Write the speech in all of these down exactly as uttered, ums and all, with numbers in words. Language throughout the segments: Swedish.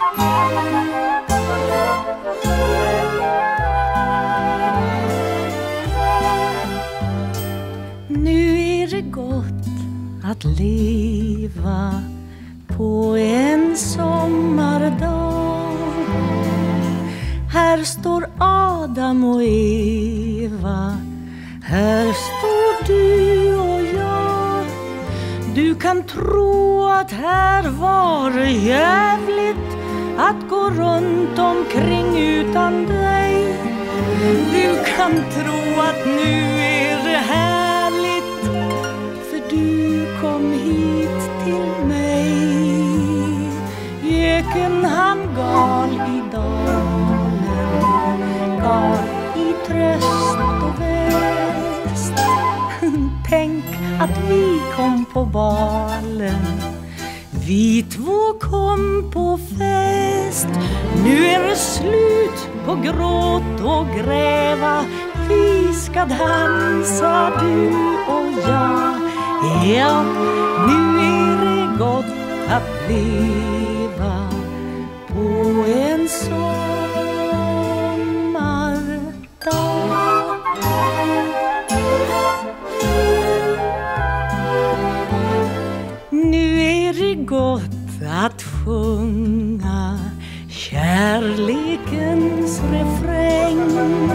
Nu är det gott att leva på en sommardag. Här står Adam och Eva, här står du och jag. Du kan tro att här var det jävligt att gå runt omkring utan dig. Du kan tro att nu är det härligt, för du kom hit till mig. Göken han gal i dalen, gal i tröst och väst. Tänk att vi kom på balen, vi två kom på fest. Nu är det slut på gråt och gräva, vi ska dansa du och jag. Ja, nu är det gott att leva på en sommardag. Nu är det gott att sjunga kärlekens refräng.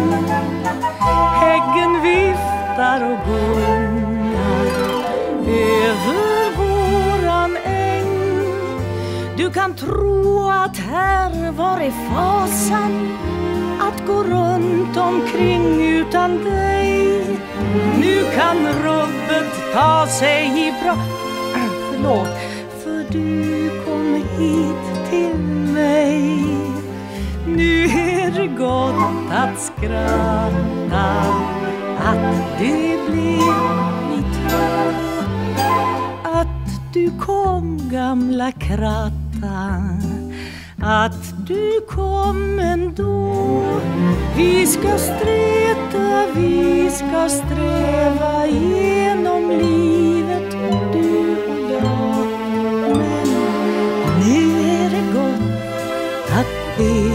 Häggen viftar och gungar över våran äng. Du kan tro att här var det fasan att gå runt omkring utan dig. Nu kan rubbet ta sig bra, förlåt, för du kom hit till mig. Nu är det gott att skratta, att det blev mitt råd. Att du kom gamla kratta, att du kom ändå. Vi ska streta, vi ska sträva genom livet, du och jag. Men nu är det gott att be